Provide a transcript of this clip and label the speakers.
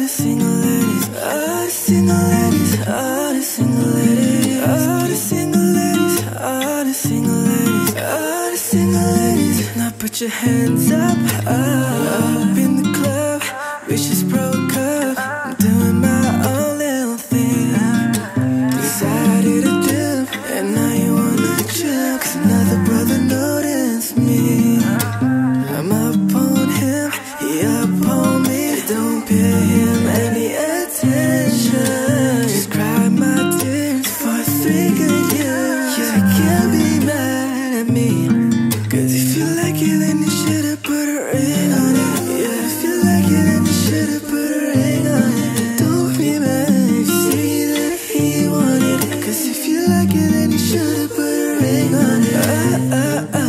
Speaker 1: the single ladies, all the single ladies, all the single ladies, all the single ladies, all the single ladies, all the single ladies. Now put your hands up in the club. We just broke up. I'm doing my own little thing. Decided to dip, and now you wanna chill, 'cause another brother noticed me. I'm up on him, he up on me. Don't pay him any attention. Just cry my tears for 3 good years. Yeah, you can't be mad at me, 'cause if you like it, then you should've put a ring on it. Yeah, if you like it, then you should've put a ring on it. Don't be mad if you see that he wanted it, 'cause if you like it, then you should've put a ring on it.